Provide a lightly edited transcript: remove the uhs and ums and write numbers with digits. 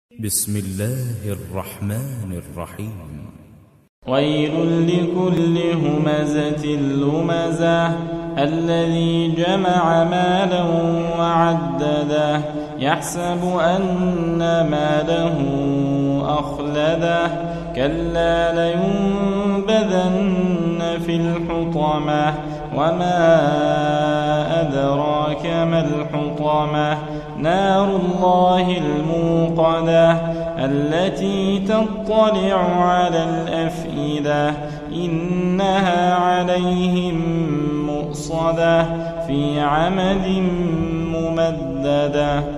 بسم الله الرحمن الرحيم. ويل لكل همزة لمزة الذي جمع مالا وعدده يحسب أن ماله أخلده كلا لينبذن في الحطمة وما أدراك ما الحطمة نار الله الموقدة التي تطلع على الأفئدة إنها عليهم مؤصدة في عمد ممددة.